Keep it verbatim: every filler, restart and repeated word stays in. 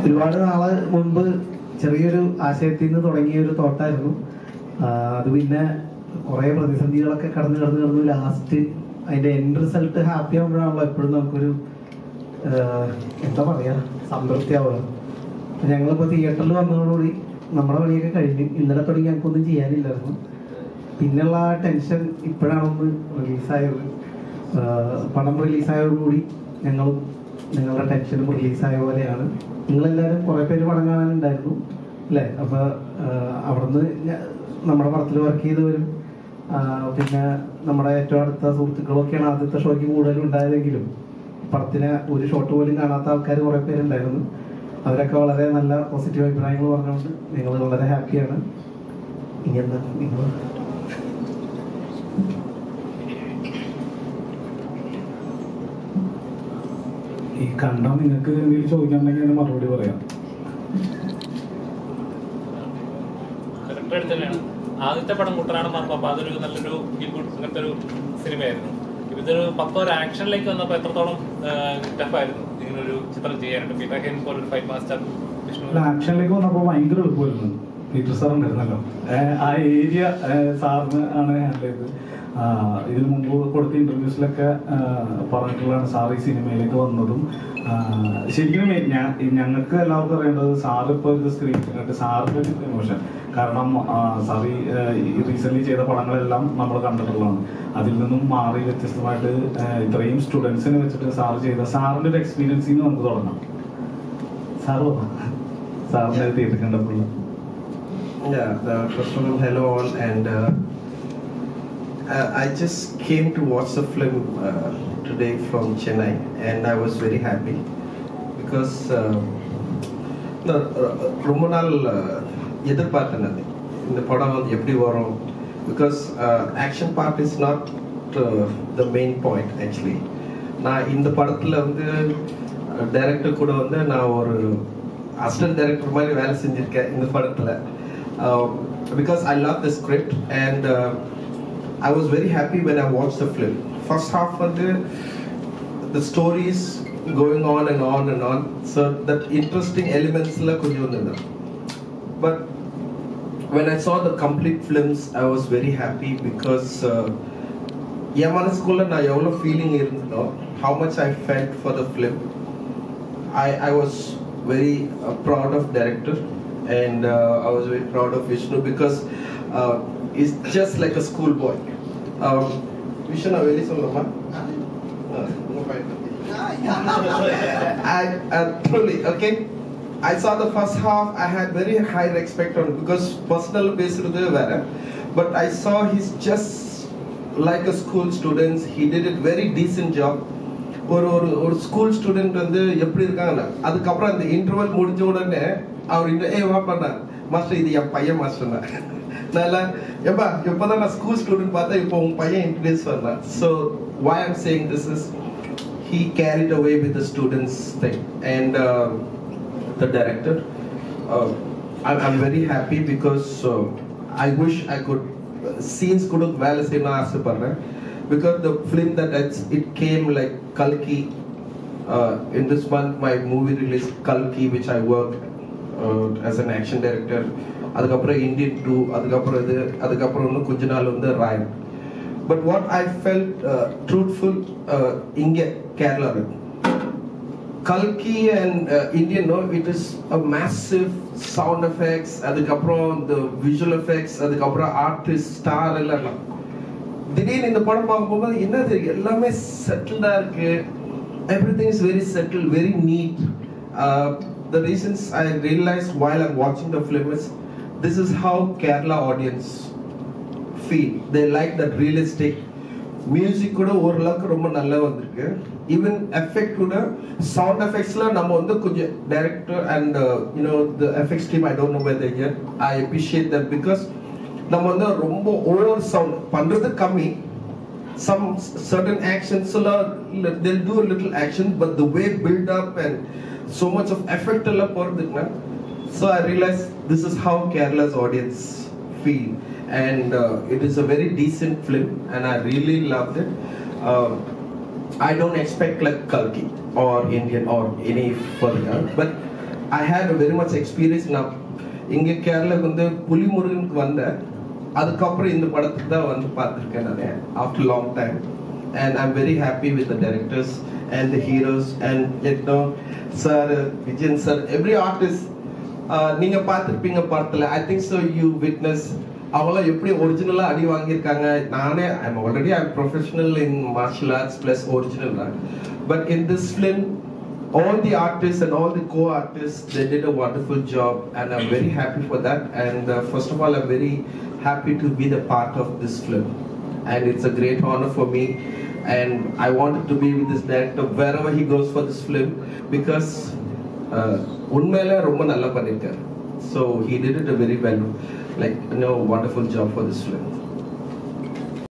ഒരുപാട് നാള് മുൻപ് ചെറിയൊരു ആശയത്തിൽ നിന്ന് തുടങ്ങിയ ഒരു തോട്ടായിരുന്നു. അത് പിന്നെ കുറേ പ്രതിസന്ധികളൊക്കെ കടന്ന് കടന്ന് കടന്ന് ലാസ്റ്റ് അതിന്റെ എൻഡ് റിസൾട്ട് ഹാപ്പി ആകുമ്പോഴാണല്ലോ എപ്പോഴും നമുക്കൊരു എന്താ പറയാ സംതൃപ്തി ആവുക. ഞങ്ങളിപ്പോൾ തിയേറ്ററിൽ വന്നതോടുകൂടി നമ്മുടെ പണിയൊക്കെ കഴിഞ്ഞ് ഇന്നലെ തുടങ്ങി ഞങ്ങൾക്കൊന്നും ചെയ്യാനില്ലായിരുന്നു. പിന്നെയുള്ള ആ ടെൻഷൻ ഇപ്പോഴാണൊന്ന് റിലീസായത്. പടം റിലീസായതോടുകൂടി ഞങ്ങളും നിങ്ങളുടെ ടെൻഷനും റിലീസായ പോലെയാണ്. നിങ്ങളെല്ലാവരും കുറേ പേര് പടം കാണാനുണ്ടായിരുന്നു അല്ലേ? അപ്പോൾ അവിടുന്ന് നമ്മുടെ പടത്തിൽ വർക്ക് ചെയ്തവരും പിന്നെ നമ്മുടെ ഏറ്റവും അടുത്ത സുഹൃത്തുക്കളൊക്കെയാണ് ആദ്യത്തെ ഷോയ്ക്ക് കൂടുതലും ഉണ്ടായതെങ്കിലും പടത്തിന് ഒരു ഷോട്ട് പോലും കാണാത്ത ആൾക്കാർ കുറേ പേരുണ്ടായിരുന്നു. അവരൊക്കെ വളരെ നല്ല പോസിറ്റീവ് അഭിപ്രായങ്ങൾ പറഞ്ഞുകൊണ്ട് നിങ്ങൾ വളരെ ഹാപ്പിയാണ്. ഇനി എന്താ നിങ്ങൾ ഈ കണ്ടാ നിങ്ങൾക്ക് എന്തെങ്കിലും ചോദിക്കാനുണ്ടെങ്കിൽ അതിന് മറുപടി പറയാം. ആദ്യത്തെ പടം കുട്ടനാടൻ മാർപ്പാപ്പ, അതൊരു നല്ലൊരു അങ്ങനത്തെ ഒരു സിനിമയായിരുന്നു. ഇതൊരു പത്തോ ആക്ഷനിലേക്ക് വന്നപ്പോൾ എത്രത്തോളം ടഫായിരുന്നു ഇങ്ങനൊരു ചിത്രം ചെയ്യാനായിട്ട്? പീറ്റർ ഹെയ്ൻ പോലൊരു ഫൈറ്റ് മാസ്റ്റർ ആക്ഷനിലേക്ക് വന്നപ്പോൾ ഭയങ്കര എളുപ്പമായിരുന്നു. പീറ്റർ സാർ ഉണ്ടായിരുന്നല്ലോ, ആ ഏരിയ സാറിന് ആണ് ഹാൻഡിൽ ചെയ്തത്. ഇതിനു മുമ്പ് കൊടുത്ത ഇന്റർവ്യൂസിലൊക്കെ പറഞ്ഞിട്ടുള്ളതാണ് സാർ ഈ സിനിമയിലേക്ക് വന്നതും. ശരിക്കും ഞങ്ങൾക്ക് എല്ലാവർക്കും അറിയേണ്ടത് സാർ ഇപ്പോൾ ഇത് സ്ക്രീൻ കണ്ടിട്ട് സാറിൻ്റെ ഒരു ഇമോഷൻ. കാരണം സാർ ഈ റീസെന്റ് ചെയ്ത പടങ്ങളെല്ലാം നമ്മൾ കണ്ടിട്ടുള്ളതാണ്. അതിൽ നിന്നും മാറി വ്യത്യസ്തമായിട്ട് ഇത്രയും സ്റ്റുഡൻസിനെ വെച്ചിട്ട് സാർ ചെയ്ത സാറിൻ്റെ ഒരു എക്സ്പീരിയൻസിൽ നിന്ന് നമുക്ക് തുടങ്ങാം. സാറ് സാറിൻ്റെ തിയേറ്റർ കണ്ടപ്പോൾ. Yeah, uh, first of all, hello all, and uh, uh, I just came to watch the film uh, today from Chennai, and I was very happy because the Romanal எதிர்பார்த்தேன் இந்த படம் வந்து எப்படி வரும். Because uh, action part is not uh, the main point actually. நான் இந்த படத்துல வந்து டைரக்டர் கூட வந்து நான் ஒரு அசிஸ்டன்ட் டைரக்டர் மாதிரி வேலை செஞ்சிருக்கேன் இந்த படத்துல. Uh, because I love the script, and uh, I was very happy when I watched the film. First half of the the stories going on and on and on, so that interesting elements la konjam. But when I saw the complete films, I was very happy because ya manaskula na evlo feeling irundho, how much I felt for the film. I I was very uh, proud of director. And uh, I was very proud of Vishnu because uh, he's just like a schoolboy. Um, Vishnu, are very sorry, I, I truly okay. I saw the first half. I had very high respect on it because personal based there, but I saw he's just like a school student. He did a very decent job. ஒரு ஒரு ஒரு school student வந்து எப்படி இருக்காங்கன்னா அதுக்கப்புறம் அந்த interval முடிஞ்ச உடனே அவர் இன்னும் ஏ வா பண்ண மாஸ்டர் இது என் பையன் மாஸ்டர்னா நல்லா எப்பா எப்போதான் நான் ஸ்கூல் ஸ்டூடெண்ட் பார்த்தா இப்போ உன் பையன் இன்ட்ரடியூஸ் பண்ணேன். So why I'm saying this is he carried away with the students thing, and uh, the director uh, I'm, I'm very happy because uh, I wish I could uh, scenes could have well say na ஆசைப்படுறேன். Because the film that it's, it came like Kalki uh, in this month, my movie released Kalki, which I worked uh, as an action director. Adukapra Indian two, adukapra idu, adukapra onnu kunjanal undu Ryan. But what I felt uh, truthful uh, inge Kerala Kalki and uh, Indian, no, it is a massive sound effects, adukapra the visual effects, adukapra artist star ella. திடீர்னு இந்த படம் பார்க்கும்போது என்னது எல்லாமே செட்டில்டாக இருக்கு. Everything is very settle, very neat. The reasons I realized while I'm watching the film is this is how Kerala audience feel. They like that realistic music. கூட ஓரளவுக்கு ரொம்ப நல்லா வந்திருக்கு. Even effect கூட sound effectsல நம்ம வந்து கொஞ்சம் director and uh, you know the effects team, I don't know where they get. I appreciate that because நம்ம வந்து ரொம்ப ஓவர் சவுண்ட் பண்றது கம்மி. Some certain actions they'll do a little action, but the way build up and so much of effect alla போறதுக்கு. So I realized this is how Kerala's audience feel, and uh, it is a very decent film, and I really loved it. Uh, I don't expect like Kalki or Indian or any further, but I had a very much experience now. இங்கே கேரளாக்கு வந்து புலிமுருகனுக்கு வந்தேன், அதுக்கப்புறம் இந்த படத்துக்கு தான் வந்து பார்த்துருக்கேன் நான் after long time. And I'm very happy with the directors and the heroes and you know sir, Vijayan sir, every artist நீங்க பார்த்திருப்பீங்க படத்துல. I think so you witness அவங்கள எப்படி ஒரிஜினலா அடி வாங்கியிருக்காங்க. நானே I'm already I'm professional in martial arts plus original art, but in this film all the artists and all the co-artists, they did a wonderful job and I'm very happy for that. And uh, first of all, I'm very happy to be the part of this film and it's a great honor for me. And I wanted to be with this director wherever he goes for this film because unmela romba nalla pannirukkaru. So he did it a very well, like you know, wonderful job for this film.